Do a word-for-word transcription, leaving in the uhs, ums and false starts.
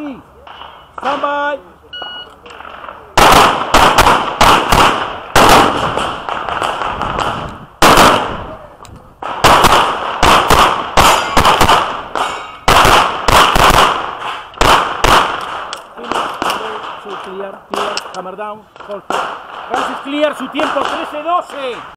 ready. Stand by. Clear, clear, hammer down, hold. Francis clear, su tiempo trece doce.